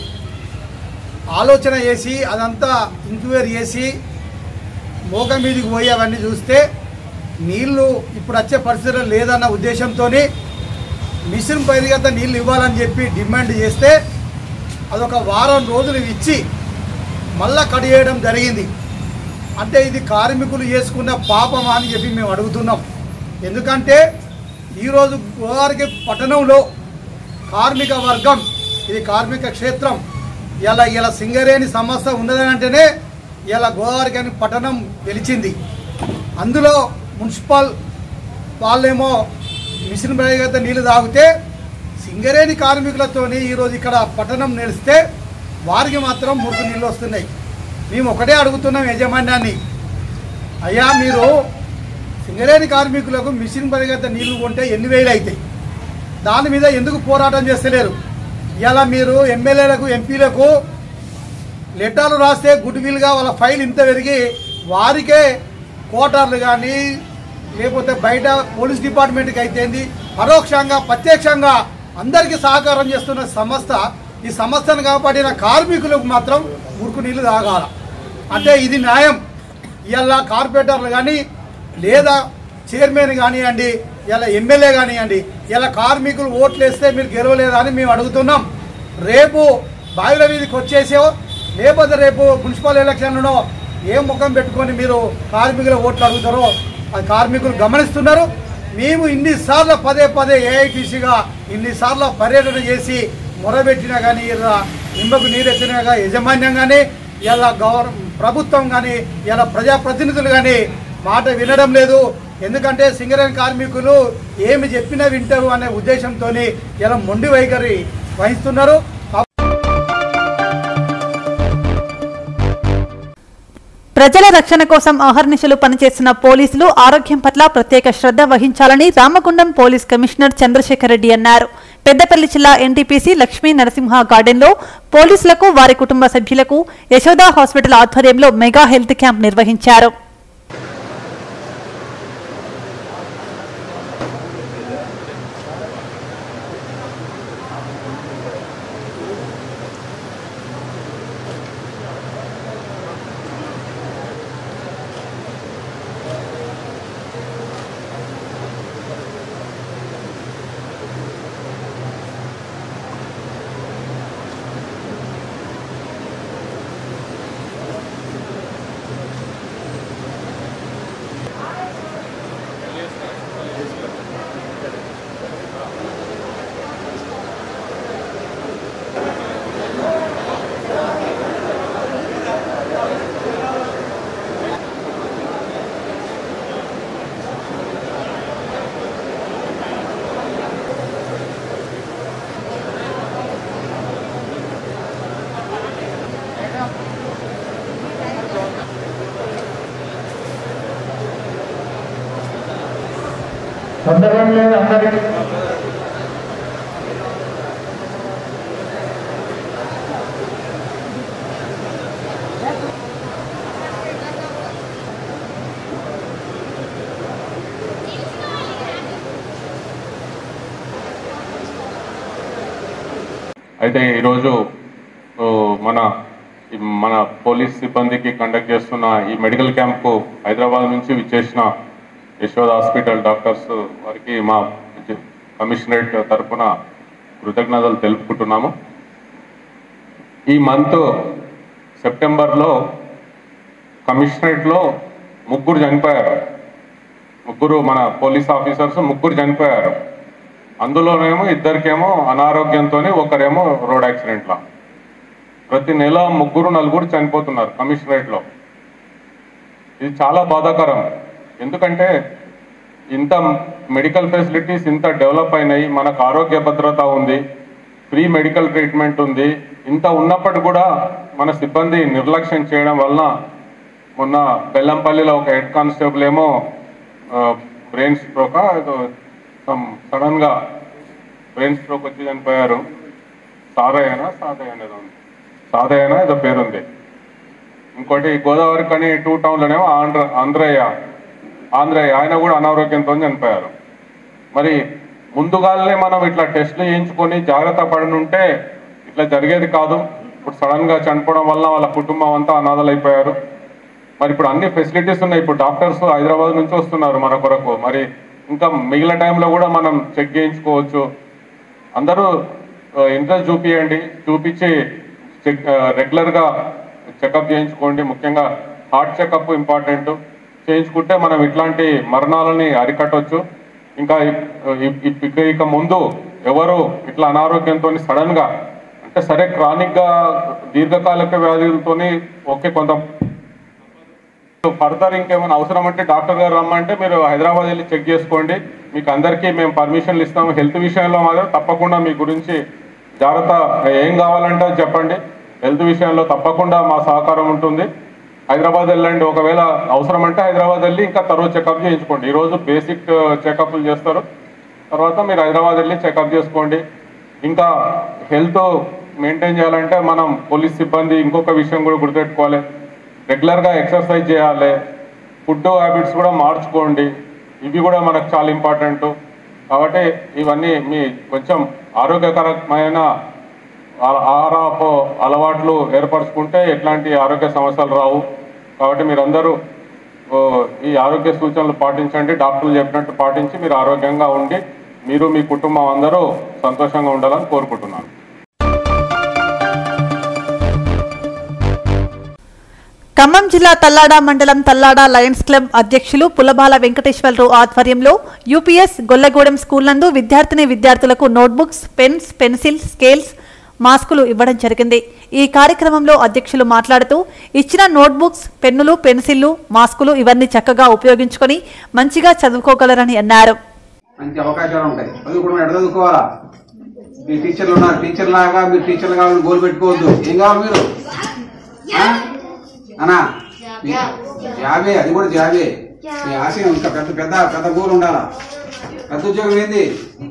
ఆలోచన చేసి అదంతా ఎంక్వైరీ చేసి మోక మీదకి పోయి అవన్నీ చూస్తే నీళ్లు ఇప్పుడు వచ్చే పరిస్థితులు లేదన్న ఉద్దేశంతో మిషన్ పైరుగత నీళ్ళు ఇవ్వాలని చెప్పి డిమాండ్ చేస్తే అదొక వారం రోజులు ఇచ్చి మళ్ళా కట్ చేయడం జరిగింది. అంటే ఇది కార్మికులు చేసుకున్న పాపమా అని చెప్పి మేము అడుగుతున్నాం. ఎందుకంటే ఈరోజు గోదావరి పట్టణంలో కార్మిక వర్గం, ఇది కార్మిక క్షేత్రం. ఇలా ఇలా సింగరేణి సంస్థ ఉన్నదని అంటేనే ఇలా గోదావరి పట్టణం గెలిచింది. అందులో మున్సిపల్ వాళ్ళేమో మిషన్ భగీరథ నీళ్లు తాగితే సింగరేణి కార్మికులతో ఈరోజు ఇక్కడ పట్టణం నిలిస్తే వారికి మాత్రం మురుకు నీళ్ళు వస్తున్నాయి. మేము ఒకటే అడుగుతున్నాం యజమాన్యాన్ని, అయ్యా మీరు సింగరేణి కార్మికులకు మిషన్ భగీరథ నీళ్లు కొంటే ఎన్ని వేలు అవుతాయి, దాని మీద ఎందుకు పోరాటం చేస్తలేరు? ఇలా మీరు ఎమ్మెల్యేలకు ఎంపీలకు లెటర్లు రాస్తే గుడ్ విల్గా వాళ్ళ ఫైల్ ఇంత పెరిగి వారికే కోటర్లు కానీ లేకపోతే బయట పోలీస్ డిపార్ట్మెంట్కి అయితేంది పరోక్షంగా ప్రత్యక్షంగా అందరికీ సహకారం చేస్తున్న సంస్థ, ఈ సంస్థను కాపాడిన కార్మికులకు మాత్రం మురుకు నీళ్లు తాగాల. అంటే ఇది న్యాయం. ఇలా కార్పొరేటర్లు కానీ లేదా చైర్మన్ కానివ్వండి, ఇలా ఎమ్మెల్యే కానివ్వండి, ఇలా కార్మికులు ఓట్లు వేస్తే మీరు గెలవలేదా అని మేము అడుగుతున్నాం. రేపు బావిల మీదకి వచ్చేసో లేకపోతే రేపు మున్సిపల్ ఎలక్షన్లో ఏ ముఖం పెట్టుకొని మీరు కార్మికుల ఓట్లు అడుగుతారో అది కార్మికులు గమనిస్తున్నారు. మేము ఇన్నిసార్లు పదే పదే ఏఐటీసీగా ఇన్నిసార్లు పర్యటన చేసి మొరబెట్టినా కానీ ఇలా నిమ్మకు నీరెత్తినా యజమాన్యం కానీ ఇలా గౌరవ ప్రభుత్వం కానీ ఇలా ప్రజాప్రతినిధులు కానీ మాట వినడం లేదు. ఎందుకంటే సింగరేణి కార్మికులు ఏమి చెప్పినా వింటారు అనే ఉద్దేశంతో ఇలా మొండి వైఖరి వహిస్తున్నారు. ప్రజల రక్షణ కోసం అహర్నిశలు పనిచేస్తున్న పోలీసులు ఆరోగ్యం పట్ల ప్రత్యేక శ్రద్ధ వహించాలని రామగుండం పోలీస్ కమిషనర్ చంద్రశేఖర్ రెడ్డి అన్నారు. పెద్దపల్లి జిల్లా ఎన్టీపీసీ లక్ష్మీ నరసింహ గార్డెన్లో పోలీసులకు వారి కుటుంబ సభ్యులకు యశోద హాస్పిటల్ ఆధ్వర్యంలో మెగా హెల్త్ క్యాంప్ నిర్వహించారు. సందర్భం లేదు అందరికీ అయితే ఈరోజు మన మన పోలీస్ సిబ్బందికి కండక్ట్ చేస్తున్న ఈ మెడికల్ క్యాంప్కు హైదరాబాద్ నుంచి విచ్చేసిన యశోద హాస్పిటల్ డాక్టర్స్ వారికి మా కమిషనరేట్ తరఫున కృతజ్ఞతలు తెలుపుకుంటున్నాము. ఈ మంత్ సెప్టెంబర్లో కమిషనరేట్లో ముగ్గురు చనిపోయారు. ముగ్గురు మన పోలీస్ ఆఫీసర్స్ ముగ్గురు చనిపోయారు. అందులోనేమో ఇద్దరికేమో అనారోగ్యంతో, ఒకరేమో రోడ్ యాక్సిడెంట్లో. ప్రతి నెల ముగ్గురు నలుగురు చనిపోతున్నారు కమిషనరేట్లో. ఇది చాలా బాధాకరం. ఎందుకంటే ఇంత మెడికల్ ఫెసిలిటీస్ ఇంత డెవలప్ అయినాయి, మనకు ఆరోగ్య భద్రత ఉంది, ఫ్రీ మెడికల్ ట్రీట్మెంట్ ఉంది. ఇంత ఉన్నప్పటికీ కూడా మన సిబ్బంది నిర్లక్ష్యం చేయడం వలన మొన్న బెల్లంపల్లిలో ఒక హెడ్ కానిస్టేబుల్ ఏమో బ్రెయిన్ స్ట్రోక్ సడన్గా బ్రెయిన్ స్ట్రోక్ వచ్చి చనిపోయారు. సాదయ్యనా సాదయ్య అనేది ఉంది సాదయ్యనా ఏదో పేరుంది. ఇంకోటి గోదావరి కని టూ టౌన్లోనేమో ఆంధ్ర ఆంధ్రయ్య ఆంధ్రయ్య ఆయన కూడా అనారోగ్యంతో చనిపోయారు. మరి ముందుగానే మనం ఇట్లా టెస్టులు చేయించుకొని జాగ్రత్త పడనుంటే ఇట్లా జరిగేది కాదు. ఇప్పుడు సడన్గా చనిపోవడం వల్ల వాళ్ళ కుటుంబం అంతా అనాథలు అయిపోయారు. మరి ఇప్పుడు అన్ని ఫెసిలిటీస్ ఉన్నాయి. ఇప్పుడు డాక్టర్స్ హైదరాబాద్ నుంచి వస్తున్నారు మన కొరకు. మరి ఇంకా మిగిలిన టైంలో కూడా మనం చెక్ చేయించుకోవచ్చు. అందరూ ఇంట్రెస్ట్ చూపియండి, చూపించి చెక్ రెగ్యులర్గా చెకప్ చేయించుకోండి. ముఖ్యంగా హార్ట్ చెకప్ ఇంపార్టెంట్. చేయించుకుంటే మనం ఇట్లాంటి మరణాలని అరికట్టవచ్చు. ఇంకా ఇక ముందు ఎవరు ఇట్లా అనారోగ్యంతో సడన్గా అంటే సరే క్రానిక్గా దీర్ఘకాలిక వ్యాధులతో ఓకే, కొంత ఫర్దర్ ఇంకేమైనా అవసరం అంటే డాక్టర్ గారు రమ్మంటే మీరు హైదరాబాద్ వెళ్ళి చెక్ చేసుకోండి. మీకు అందరికీ మేము పర్మిషన్లు ఇస్తాము. హెల్త్ విషయంలో మాత్రం తప్పకుండా మీ గురించి జాగ్రత్త, ఏం కావాలంటే చెప్పండి. హెల్త్ విషయంలో తప్పకుండా మా సహకారం ఉంటుంది. హైదరాబాద్ వెళ్ళండి. ఒకవేళ అవసరం అంటే హైదరాబాద్ వెళ్ళి ఇంకా తర్వాత చెకప్ చేయించుకోండి. ఈరోజు బేసిక్ చెకప్లు చేస్తారు, తర్వాత మీరు హైదరాబాద్ వెళ్ళి చెకప్ చేసుకోండి. ఇంకా హెల్త్ మెయింటైన్ చేయాలంటే మనం పోలీస్ సిబ్బంది ఇంకొక విషయం కూడా గుర్తుపెట్టుకోవాలి. రెగ్యులర్గా ఎక్సర్సైజ్ చేయాలి, ఫుడ్ హ్యాబిట్స్ కూడా మార్చుకోండి. ఇవి కూడా మనకు చాలా ఇంపార్టెంట్. కాబట్టి ఇవన్నీ మీ కొంచెం ఆరోగ్యకరమైన ఆహారపు అలవాట్లు ఏర్పరచుకుంటే ఎట్లాంటి ఆరోగ్య సమస్యలు రావు. కాబట్టి మీరందరూ ఈ ఆరోగ్య సూచనలు పాటించండి. డాక్టర్లు చెప్పినట్టు పాటించి మీరు ఆరోగ్యంగా ఉండి మీరు మీ కుటుంబం అందరూ సంతోషంగా ఉండాలని కోరుకుంటున్నాను. ఖమ్మం జిల్లా తల్లాడ మండలం తల్లాడ లయన్స్ క్లబ్ అధ్యక్షులు పులబాల వెంకటేశ్వరరావు ఆధ్వర్యంలో యూపీఎస్ గొల్లగూడెం స్కూల్ నందు విద్యార్థిని విద్యార్థులకు నోట్బుక్స్, పెన్స్, పెన్సిల్, స్కేల్స్, మాస్కులు ఇవ్వడం జరిగింది. ఈ కార్యక్రమంలో అధ్యక్షులు మాట్లాడుతూ ఇచ్చిన నోట్బుక్స్, పెన్నులు, పెన్సిళ్లు, మాస్కులు ఇవన్నీ చక్కగా ఉపయోగించుకొని మంచిగా చదువుకోగలరని అన్నారు. మంచి అవకాశాలు ఉంటాయి. చదువుకోవడం ఎక్కడ చదువుకోవాలా? మీ టీచర్లు ఉన్నారు, టీచర్ లాగా మీరు టీచర్లు కావాలని గోల్ పెట్టుకోవద్దు. ఏం కావాలి మీరు అనా? జాబే, అది కూడా జాబే. మీ ఆశయం ఇంకా పెద్ద పెద్ద పెద్ద గోల్ ఉండాలా. పెద్ద ఉద్యోగం ఏంది?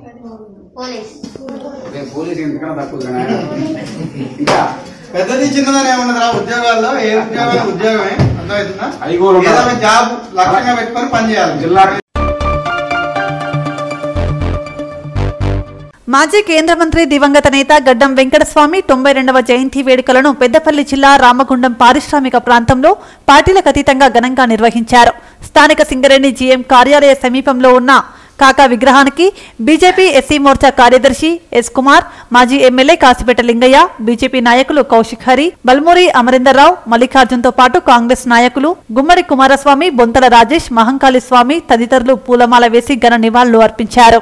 పోలీసు ఎందుకన్నా తక్కువ. ఇంకా పెద్దది చిన్నదని ఏమన్నదా ఉద్యోగాల్లో? ఏ ఉద్యోగాలు ఉద్యోగమే, అర్థమవుతుందా? అవి కూడా జాబ్ లక్ష్యంగా పెట్టుకొని పనిచేయాలి. జిల్లా మాజీ కేంద్ర మంత్రి దివంగత నేత గడ్డం వెంకటస్వామి తొంభై రెండవ జయంతి వేడుకలను పెద్దపల్లి జిల్లా రామగుండం పారిశ్రామిక ప్రాంతంలో పార్టీలకు అతీతంగా ఘనంగా నిర్వహించారు. స్థానిక సింగరేణి జీఎం కార్యాలయ సమీపంలో ఉన్న కాకా విగ్రహానికి బీజేపీ ఎస్సీ మోర్చా కార్యదర్శి ఎస్ కుమార్, మాజీ ఎమ్మెల్యే కాసిపేట లింగయ్య, బీజేపీ నాయకులు కౌశిక్ హరి, బల్మూరి అమరేందర్రావు, మల్లికార్జున్తో పాటు కాంగ్రెస్ నాయకులు గుమ్మడి కుమారస్వామి, బొంతల రాజేష్, మహంకాళి స్వామి తదితరులు పూలమాల వేసి ఘన నివాళులు అర్పించారు.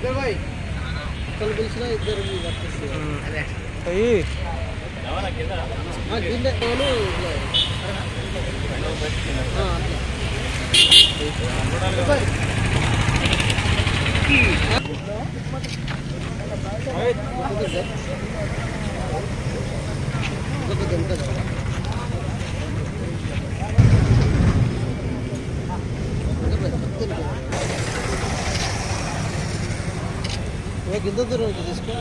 గింత దూరం తీసుకో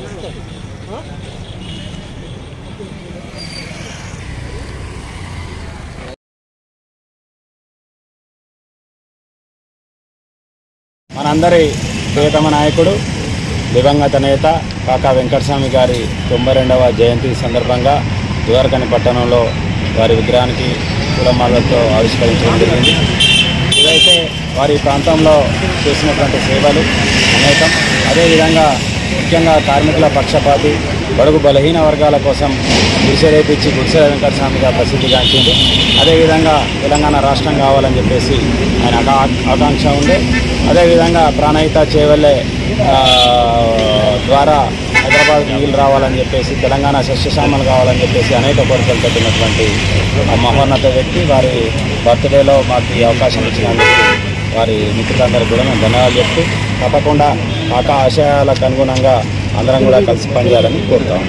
మనందరి ప్రియతమ నాయకుడు దివంగత నేత కాకా వెంకటస్వామి గారి తొంభై రెండవ జయంతి సందర్భంగా ద్వారకని పట్టణంలో వారి విగ్రహానికి పూలమాలతో ఆవిష్కరించడం జరిగింది. ఇదైతే వారి ప్రాంతంలో చేసినటువంటి సేవలు అనేకం. అదేవిధంగా ముఖ్యంగా కార్మికుల పక్షపాతి బడుగు బలహీన వర్గాల కోసం గుడిసెలేపించి గుడిసె వెంకటస్వామిగా ప్రసిద్ధిగాంచింది. అదేవిధంగా తెలంగాణ రాష్ట్రం కావాలని చెప్పేసి ఆయన ఆకాంక్ష ఉంది. అదేవిధంగా ప్రాణహిత చేవెళ్ళే ద్వారా హైదరాబాద్ నీళ్ళు రావాలని చెప్పేసి తెలంగాణ సస్యశ్యామలు కావాలని చెప్పేసి అనేక కోరికలు పెట్టినటువంటి మహోన్నత వ్యక్తి. వారి బర్త్డేలో మాకు ఈ అవకాశం ఇచ్చినందుకు వారి మిత్రులందరికీ కూడా మేము ధన్యవాదాలు చెప్తూ తప్పకుండా కాకా ఆశయాలకు అనుగుణంగా అందరం కూడా కలిసి పనిచేయాలని కోరుతాము.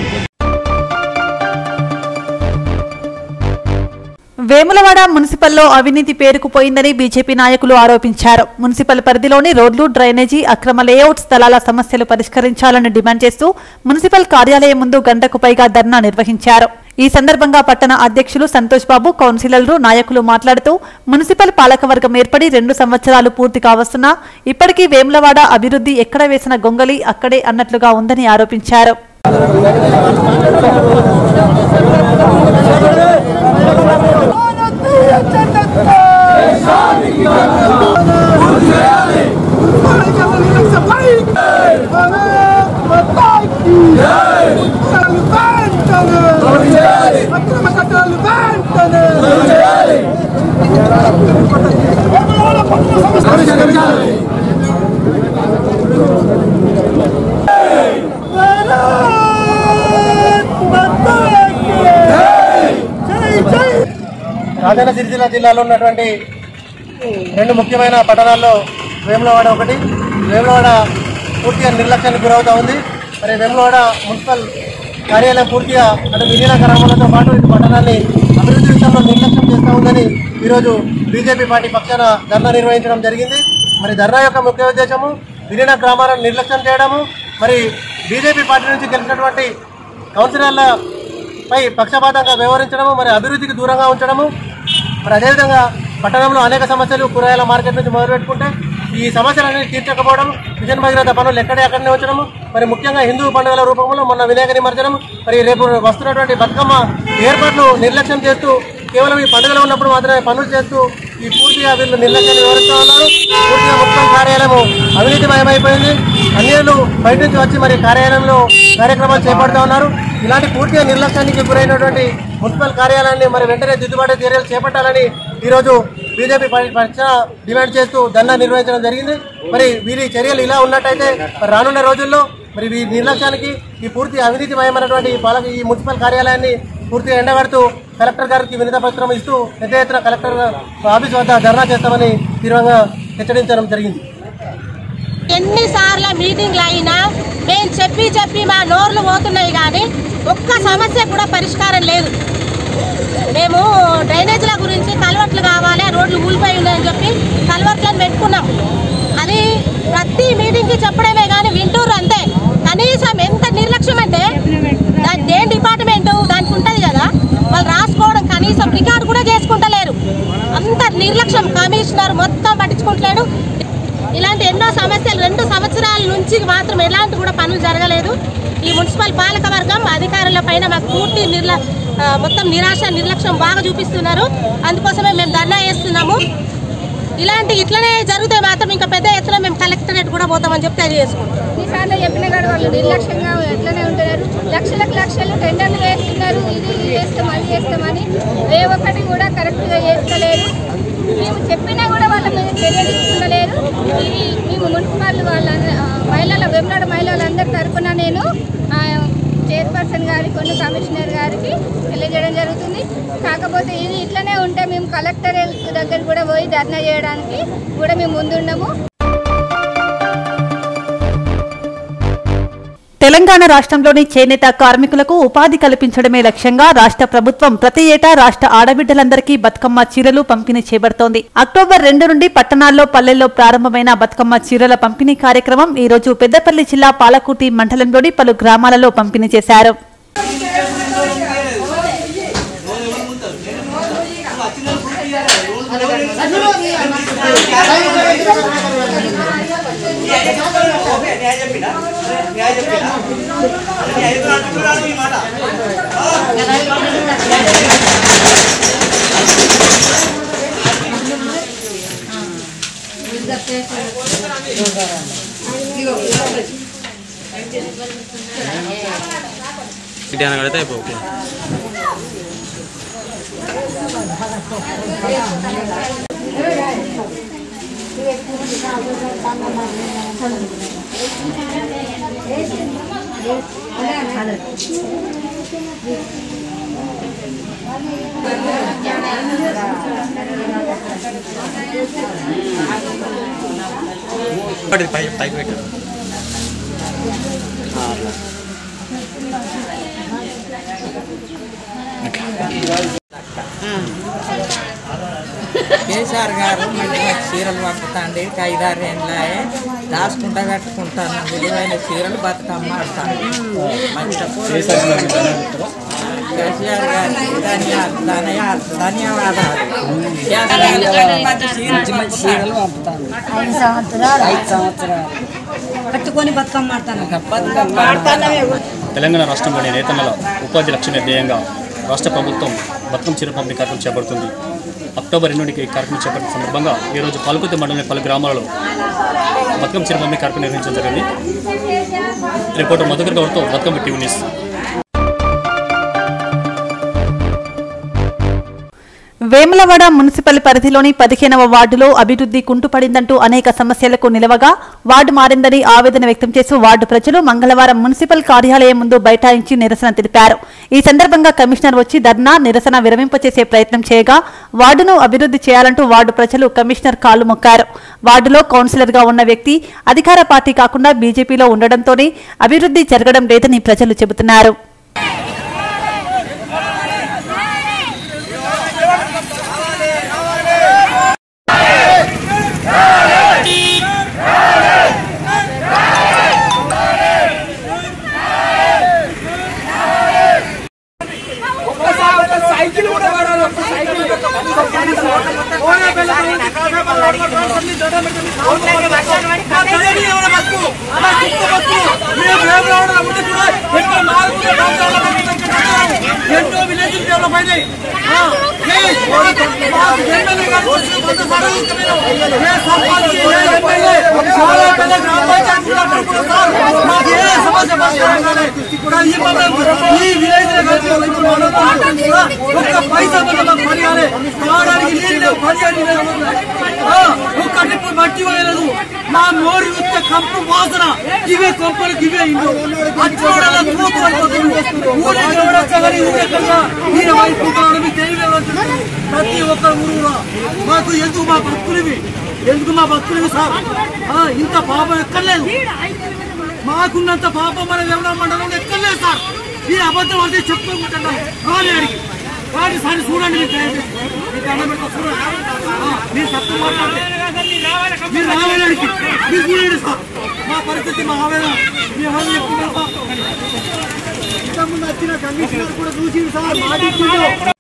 వేములవాడ మున్సిపల్లో అవినీతి పేరుకుపోయిందని బీజేపీ నాయకులు ఆరోపించారు. మున్సిపల్ పరిధిలోని రోడ్లు, డ్రైనేజీ, అక్రమ లేఅవుట్ స్థలాల సమస్యలు పరిష్కరించాలని డిమాండ్ చేస్తూ మున్సిపల్ కార్యాలయం ముందు గంటకు పైగా ధర్నా నిర్వహించారు. ఈ సందర్భంగా పట్టణ అధ్యక్షులు సంతోష్ బాబు, కౌన్సిలర్లు, నాయకులు మాట్లాడుతూ మున్సిపల్ పాలకవర్గం ఏర్పడి రెండు సంవత్సరాలు పూర్తి కావస్తున్నా ఇప్పటికీ వేములవాడ అభివృద్ధి ఎక్కడ వేసిన గొంగలి అక్కడే అన్నట్లుగా ఉందని ఆరోపించారు. రాజన్న సిరిసిల్ల జిల్లాలో ఉన్నటువంటి రెండు ముఖ్యమైన పట్టణాల్లో వేములవాడ ఒకటి. వేములవాడ పూర్తిగా నిర్లక్ష్యానికి గురవుతూ ఉంది. మరి వేములవాడ మున్సిపల్ కార్యాలయం పూర్తిగా అటు విలీన గ్రామాలతో పాటు ఇటు పట్టణాన్ని అభివృద్ధి విషయంలో నిర్లక్ష్యం చేస్తూ ఉందని ఈరోజు బీజేపీ పార్టీ పక్షాన ధర్నా నిర్వహించడం జరిగింది. మరి ధర్నా యొక్క ముఖ్య ఉద్దేశము విలీన గ్రామాలను నిర్లక్ష్యం చేయడము, మరి బీజేపీ పార్టీ నుంచి గెలిచినటువంటి కౌన్సిలర్లపై పక్షపాతంగా వ్యవహరించడము, మరి అభివృద్ధికి దూరంగా ఉంచడము. మరి అదేవిధంగా పట్టణంలో అనేక సమస్యలు కూరగాయల మార్కెట్ నుంచి మొదలుపెట్టుకుంటే ఈ సమస్యలన్నీ తీర్చకపోవడం, మిషన్ భగీరథ పనులు ఎక్కడే అక్కడనే ఉంచడం, మరి ముఖ్యంగా హిందూ పండుగల రూపంలో మొన్న వినాయక నిమజ్జనం, మరి రేపు వస్తున్నటువంటి బతుకమ్మ ఏర్పాట్లు నిర్లక్ష్యం చేస్తూ కేవలం ఈ పండుగలు ఉన్నప్పుడు మాత్రమే పనులు చేస్తూ ఈ పూర్తిగా వీళ్ళు నిర్లక్ష్యాన్ని వివరిస్తూ ఉన్నారు. పూర్తిగా మున్సిపల్ కార్యాలయం అవినీతిమయమైపోయింది. అన్యులు బయట నుంచి వచ్చి మరి కార్యాలయంలో కార్యక్రమాలు చేపడుతూ ఉన్నారు. ఇలాంటి పూర్తిగా నిర్లక్ష్యానికి గురైనటువంటి మున్సిపల్ కార్యాలయాన్ని మరి వెంటనే దిద్దుబాటు చర్యలు చేపట్టాలని ఈరోజు బీజేపీ పక్ష డిమాండ్ చేస్తూ ధర్నా నిర్వహించడం జరిగింది. మరి వీరి చర్యలు ఇలా ఉన్నట్టయితే మరి రానున్న రోజుల్లో మరి ఈ నిర్లక్ష్యానికి ఈ పూర్తి అవినీతిమయమైనటువంటి పాలక ఈ మున్సిపల్ కార్యాలయాన్ని పూర్తిగా ఎండగడుతూ కలెక్టర్ గారికి వినతి పత్రం ఇస్తూ పెద్ద ఎత్తున కలెక్టర్ ఆఫీస్ వద్ద ధర్నా చేస్తామని తీవ్రంగా హెచ్చరించడం జరిగింది. ఎన్నిసార్లు మీటింగ్లు అయినా మేము చెప్పి చెప్పి మా నోర్లు పోతున్నాయి కానీ ఒక్క సమస్య కూడా పరిష్కారం లేదు. మేము డ్రైనేజీల గురించి కల్వర్ట్లు కావాలి, రోడ్లు ఊలిపోయి ఉన్నాయని చెప్పి కల్వర్ట్లను పెట్టుకున్నాం. అది ప్రతి మీటింగ్కి చెప్పడమే కానీ వింటూరు అంతే. కనీసం ఎంత నిర్లక్ష్యం అంటే దాని దేని డిపార్ట్మెంటు దానికి ఉంటుంది కదా, వాళ్ళు రాసుకోవడం కనీసం రికార్డు కూడా చేసుకుంటలేరు. అంత నిర్లక్ష్యం. కమిషనర్ మొత్తం పట్టించుకుంటలేడు. ఇలాంటి ఎన్నో సమస్యలు రెండు సంవత్సరాల నుంచి మాత్రం ఎలాంటి కూడా పనులు జరగలేదు. ఈ మున్సిపల్ పాలక వర్గం అధికారుల పైన మాకు పూర్తి నిర్ల మొత్తం నిరాశ నిర్లక్ష్యం బాగా చూపిస్తున్నారు. అందుకోసమే మేము ధర్నా చేస్తున్నాము. ఇలాంటి ఇట్లనే జరిగితే మాత్రం ఇంకా పెద్ద ఎత్తున మేము కలెక్టరేట్ కూడా పోతామని చెప్పి తెలియజేసుకుంటాం. ఈసార్లు చెప్పిన కాదు వాళ్ళు నిర్లక్ష్యంగా ఎట్లనే ఉంటున్నారు. లక్షలకు లక్షలు టెండర్లు వేస్తున్నారు, ఇది ఇది చేస్తాం అది చేస్తామని ఏ ఒక్కటి కూడా కరెక్ట్గా చేస్తలేరు. మేము చెప్పినా కూడా వాళ్ళ మీద చర్య తీసుకునలేరు. ఇది మేము మున్సిపల్ వాళ్ళ మహిళల వెంబడ మహిళలందరి తరఫున నేను చైర్పర్సన్ గారికి కొన్ని కమిషనర్ గారికి తెలియజేయడం జరుగుతుంది. కాకపోతే ఇది ఇట్లనే ఉంటే మేము కలెక్టర్ దగ్గర కూడా పోయి ధర్నా చేయడానికి కూడా మేము ముందున్నాము. తెలంగాణ రాష్ట్రంలోని చేనేత కార్మికులకు ఉపాధి కల్పించడమే లక్ష్యంగా రాష్ట్ర ప్రభుత్వం ప్రతి ఏటా రాష్ట్ర ఆడబిడ్డలందరికీ బతుకమ్మ చీరలు పంపిణీ చేపడుతోంది. అక్టోబర్ రెండు నుండి పట్టణాల్లో పల్లెల్లో ప్రారంభమైన బతుకమ్మ చీరల పంపిణీ కార్యక్రమం ఈ రోజు పెద్దపల్లి జిల్లా పాలకుర్తి మండలంలోని పలు గ్రామాలలో పంపిణీ చేశారు. కేసీఆర్ గారు మంచి చీరలు పంపుతాండి ఐదారు ఏళ్ళే దాచుకుంటా కట్టుకుంటాను విలువైన చీరలు బతుకమ్మ ఆడతాను. కేసీఆర్ గారికి ధన్యవాదాలు ధన్యవాదాలు. చీరలు పంపుతాను ఐదు సంవత్సరాలు ఐదు సంవత్సరాలు కట్టుకొని బతుకమ్మ ఆడతాను. తెలంగాణ రాష్ట్రంలోని రైతన్నల ఉపాధి లక్ష్య ధ్యేయంగా రాష్ట్ర ప్రభుత్వం బతుకమ్మ చీర పంపిణీ కార్యక్రమం చేపడుతుంది. అక్టోబర్ రెండు నుండి కార్యక్రమం చేపట్టిన సందర్భంగా ఈరోజు పాలకుర్తి మండలంలోని పలు గ్రామాలలో బతుకమ్మ చీర పంపిణీ కార్యక్రమం నిర్వహించడం జరిగింది. రిపోర్టర్ మధుకర్ గౌడ్తో Bathukamma TV news. Vemulawada municipal పరిధిలోని పదిహేనవ వార్డులో అభివృద్ధి కుంటుపడిందంటూ అనేక సమస్యలకు నిలవగా వార్డు మారిందని ఆవేదన వ్యక్తం చేస్తూ వార్డు ప్రజలు మంగళవారం మున్సిపల్ కార్యాలయం ముందు బైఠాయించి నిరసన తెలిపారు. ఈ సందర్భంగా కమిషనర్ వచ్చి ధర్నా నిరసన విరమింపచేసే ప్రయత్నం చేయగా వార్డును అభివృద్ధి చేయాలంటూ వార్డు ప్రజలు కమిషనర్ కాలు మొక్కారు. వార్డులో కౌన్సిలర్ గా ఉన్న వ్యక్తి అధికార పార్టీ కాకుండా బీజేపీలో ఉండడంతోనే అభివృద్ధి జరగడం లేదని ప్రజలు చెబుతున్నారు. ఎన్నో విలేజ్ డెవలప్ అయినాయి. చాలా పెద్ద గ్రామ పంచాయతీ మాకు ఏ సమస్య ఈ విలేజ్ ఒక్క పైసా మాకు పడియాలి. తాగడానికి నీళ్ళు లేవు, పడియాలి ఒక్క నిప్పు మట్టి వేయలేదు. మా మోరి వస్తే కంపు వాసన ఇవే కొంపలకి ఇవే ఇంట్లో అచ్చోడలా తూతు అయిపోతుంది. ఊరే ప్రతి ఒక్క ఊరు మాకు ఎందుకు మా భక్తులవి ఎందుకు మా భక్తులవి సార్ ఇంత పాపం ఎక్కర్లేదు. మాకున్నంత పాపం మన వేమన మండలంలో ఎక్కర్లేదు సార్. ఈ అబద్ధం అంటే చెప్పుకుంటున్నాం కానీ అడిగి కానీ సార్ చూడండి మీరు చూడండి మీరు తప్పు మాట్లాడితే మీరు రావాలడికి మీరు చూడండి సార్ మా పరిస్థితి మా ఆవేదన మీ హామీ చెప్తున్నారు సార్. ఇంతకుముందు వచ్చిన కమిషనర్ కూడా చూసి సార్ మాట్లాడుతుందో